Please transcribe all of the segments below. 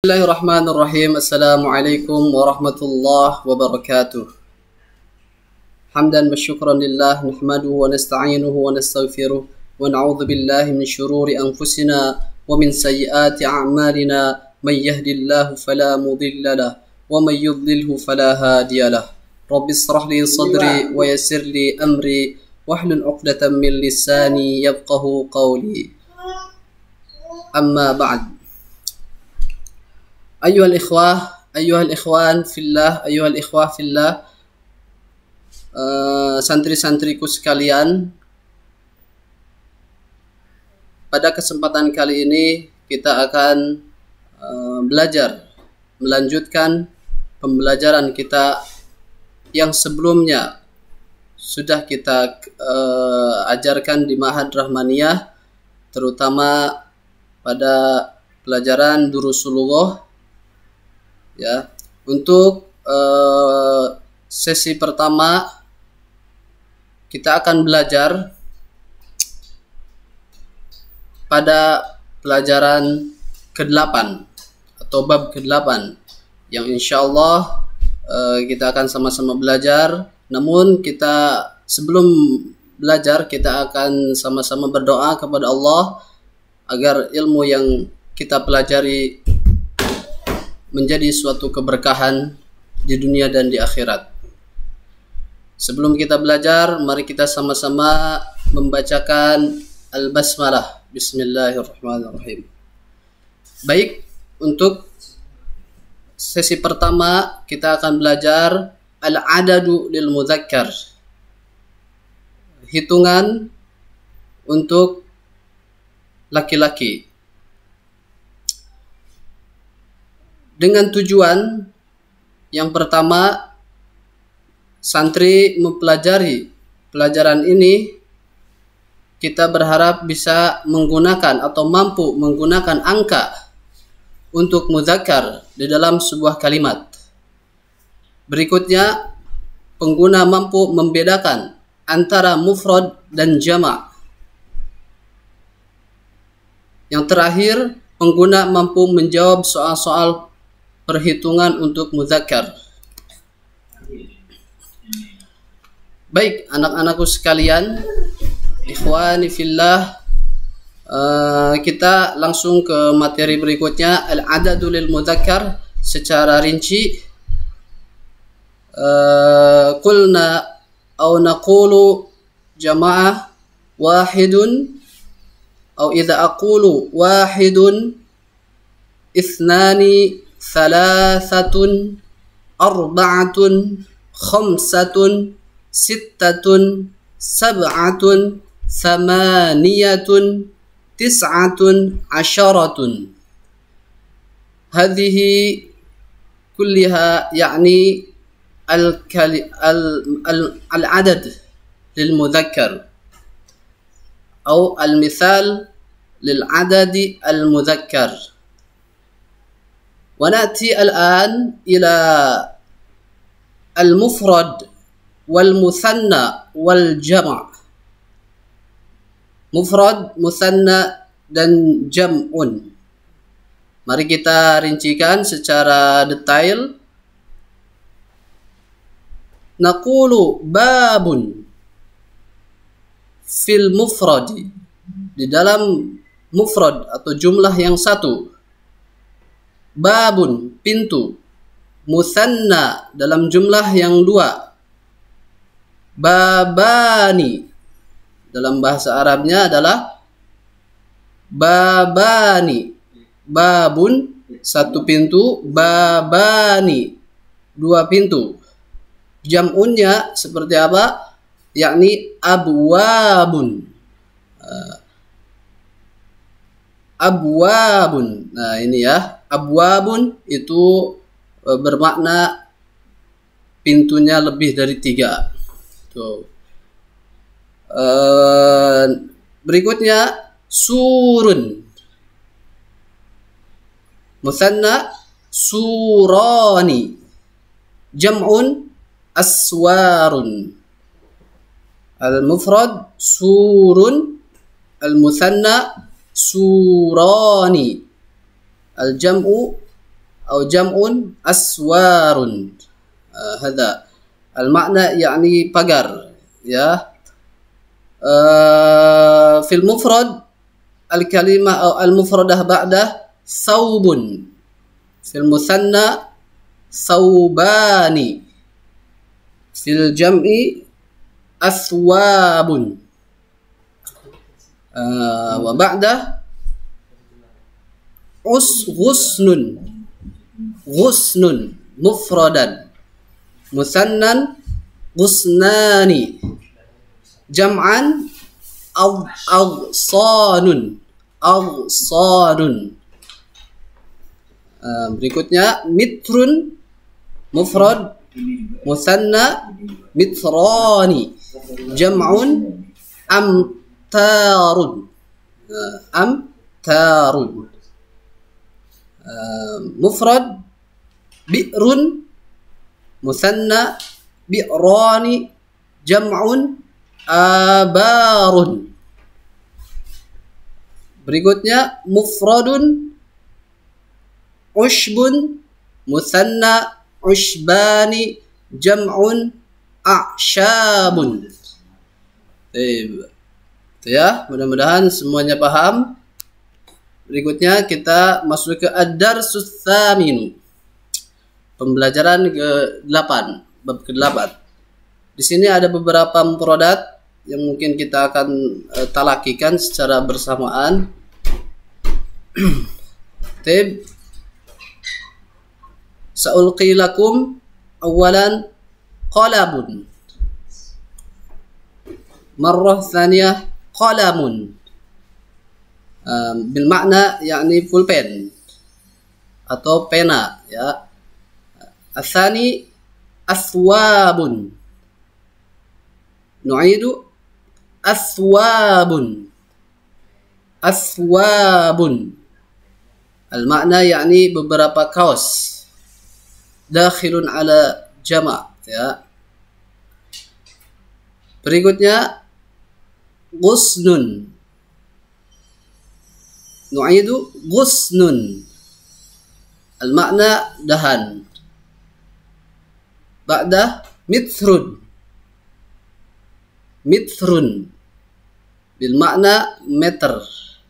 Bismillahirrahmanirrahim. Assalamualaikum warahmatullahi wabarakatuh. Hamdan wa syukran lillah, nahmaduhu wa nasta'inuhu wa nastaghfiruh wa na'udzu billahi min syururi anfusina wa min sayyiati a'malina, may yahdihillahu fala mudilla lahu wa may yudlilhu fala hadiya lahu. Rabbi ishrah li sadri wa yassir li amri wahlul 'uqdatam min lisani yafqahu qawli. Amma ba'd. Ayuhal ikhwan fillah, santri-santriku sekalian, pada kesempatan kali ini kita akan melanjutkan pembelajaran kita yang sebelumnya sudah kita ajarkan di Ma'had Rahmaniyah, terutama pada pelajaran Durusulullah. Ya, untuk sesi pertama kita akan belajar pada pelajaran ke-8 atau bab ke-8 yang insyaallah kita akan sama-sama belajar. Namun kita sebelum belajar kita akan sama-sama berdoa kepada Allah agar ilmu yang kita pelajari menjadi suatu keberkahan di dunia dan di akhirat. Sebelum kita belajar, mari kita sama-sama membacakan Al-Basmalah. Bismillahirrahmanirrahim. Baik, untuk sesi pertama kita akan belajar Al-Adadu lil Mudzakkar. Hitungan untuk laki-laki. Dengan tujuan yang pertama, santri mempelajari pelajaran ini, kita berharap bisa menggunakan atau mampu menggunakan angka untuk mudzakkar di dalam sebuah kalimat. Berikutnya, pengguna mampu membedakan antara mufrad dan jama'. Yang terakhir, pengguna mampu menjawab soal-soal perhitungan untuk mudzakkar. Baik, anak-anakku sekalian, ikhwani fillah, kita langsung ke materi berikutnya, al-adadu lil mudzakkar secara rinci. Qulna aw naqulu jama'ah wahidun, atau idza aqulu wahidun ithnani thalathatun arba'atun khamsatun sittatun sab'atun thamaniyatun tis'atun asharatun. Hadhihi kulliha yani al-adad lil mudzakkar atau al-mithal lil adadi al mudzakkar. ونأتي الآن إلى المفرد والمثنى والجمع. Mufrad, musanna, dan jam'un. Mari kita rincikan secara detail. Naqulu babun fil mufradi, di dalam mufrad atau jumlah yang satu. Babun, pintu. Musanna, dalam jumlah yang dua. Babani, dalam bahasa Arabnya adalah babani. Babun, satu pintu. Babani, dua pintu. Jam'unnya seperti apa? Yakni abwabun. Abwabun. Nah, ini ya. Abwabun itu bermakna pintunya lebih dari 3. Tuh. Berikutnya surun. Musanna surani. Jam'un aswarun. Al-mufrad surun. Al-musanna surani. Al-jam'u أو جمع أسوار. هذا المعنى يعني pagar ya. في المفرد الكلمة أو المفردة بعده ثوب. في المثنى ثوبان. في الجمع أثواب. وبعده غصن. غصن مفردا. مثنى غصنان. جمعا أغصان. أغصان. Berikutnya mitrun mufrad musanna mitrani. Jam'un amtarun. Amtarun. Mufrad bi'run musanna bi'rani. Jam'un abarun. Berikutnya mufradun ushbun musanna ushbani. Jam'un a'syabun. Itu ya, mudah-mudahan semuanya paham. Berikutnya kita masuk ke ad-darsus tsaminu. Pembelajaran ke-8, bab ke-8. Di sini ada beberapa mufradat yang mungkin kita akan talakikan secara bersamaan. Tib sa'ulqi lakum awalan qalabun. Marrah thaniyah qalamun. Bil makna yakni pulpen atau pena ya. Atsani athwabun. Nu'idu athwabun. Athwabun. Al-makna yakni beberapa kaos. Dakhilun ala jama' ya. Berikutnya ghusnun. Nu'idu ghusnun. Al-makna dahan. Ba'dah mithrun. Mithrun bil makna meter.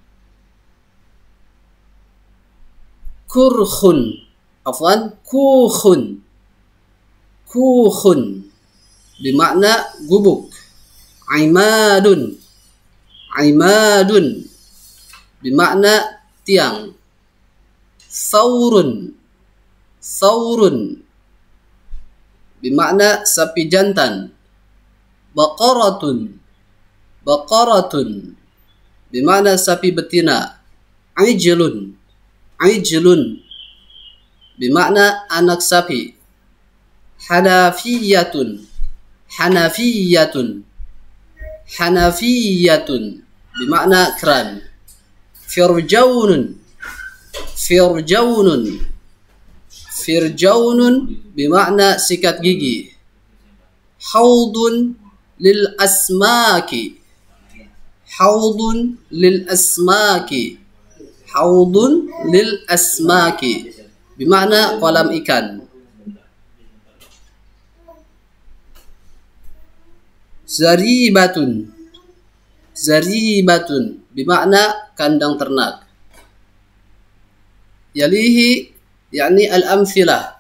Kurkhun. Afwan, kukhun. Kukhun bermakna gubuk. Imadun. Imadun bermakna tiang. Saurun. Saurun bermakna sapi jantan. Baqaratun. Baqaratun bermakna sapi betina. Ijlun. Ijlun bermakna anak sapi. Hanafiyatun. Hanafiyatun. Hanafiyatun bermakna keran. Firjaunun. Firjaunun. Firjaunun bermakna sikat gigi. Haudun lil asmaki. Haudun lil asmaki. Haudun lil asmaki bermakna kolam ikan. Zaribatun. Zaribatun bermakna kandang ternak. Yalihi yakni al-amthilah.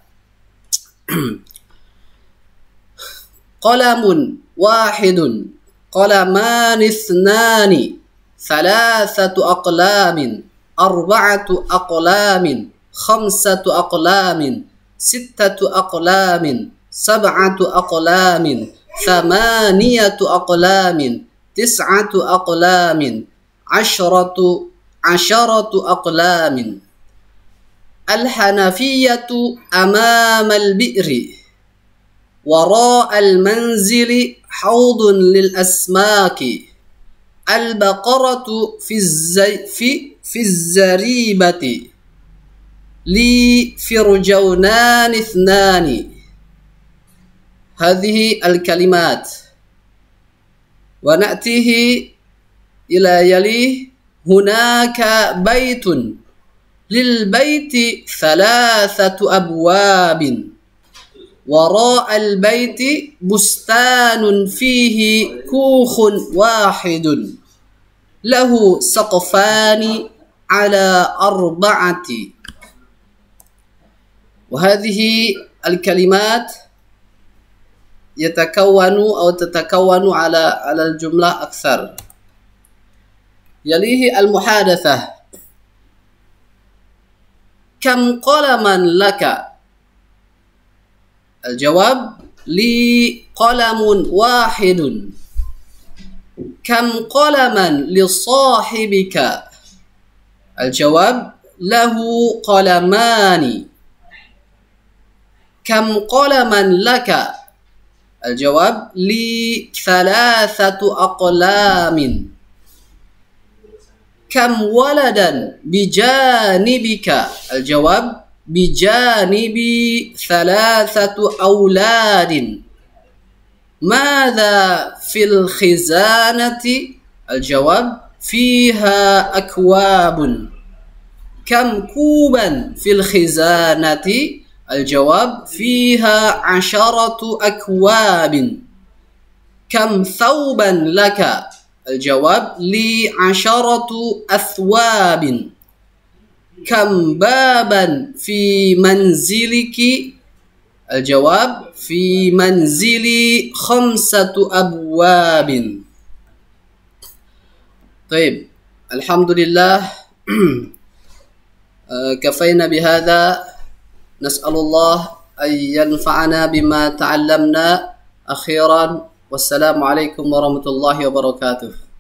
Qalamun wahidun. Qalaman ithnani. Thalathatu aqlamin. Arba'atu aqlamin. Khamsatu aqlamin. Sittatu aqlamin. Sab'atu aqlamin. Thamaniyatu aqlamin. Tis'atu aqlamin. Asharatu aqlamin. Al-Hanafiyatu amama al-bi'ri. Wara'a al-manzili hawdun lil asmaki. Al-baqaratu fi zaribati. Li firjaunan ithnani. Hadhihi al-kalimat. Wa na'tihi ila yalih hunaka baitun للبيت ثلاثة أبواب وراء البيت بستان فيه كوخ واحد له سقفان على أربعة. وهذه الكلمات تتكون على الجملة أكثر. يليه المحادثة. كم قلما لك؟ الجواب لي قلم واحد. كم قلما لصاحبك؟ الجواب له قلمان. كم قلما لك؟ الجواب لي ثلاثة أقلام. كم ولدا بجانبك؟ الجواب بجانبي ثلاثة أولاد. ماذا في الخزانة؟ الجواب فيها أكواب. كم كوبا في الخزانة؟ الجواب فيها 10 أكواب. كم ثوبا لك؟ الجواب لي 10 أثواب. كم بابا في منزلك؟ الجواب في منزلي 5 أبواب. طيب الحمد لله. كفينا بهذا. نسأل الله أن ينفعنا بما تعلمنا. أخيرا والسلام عليكم ورحمة الله وبركاته.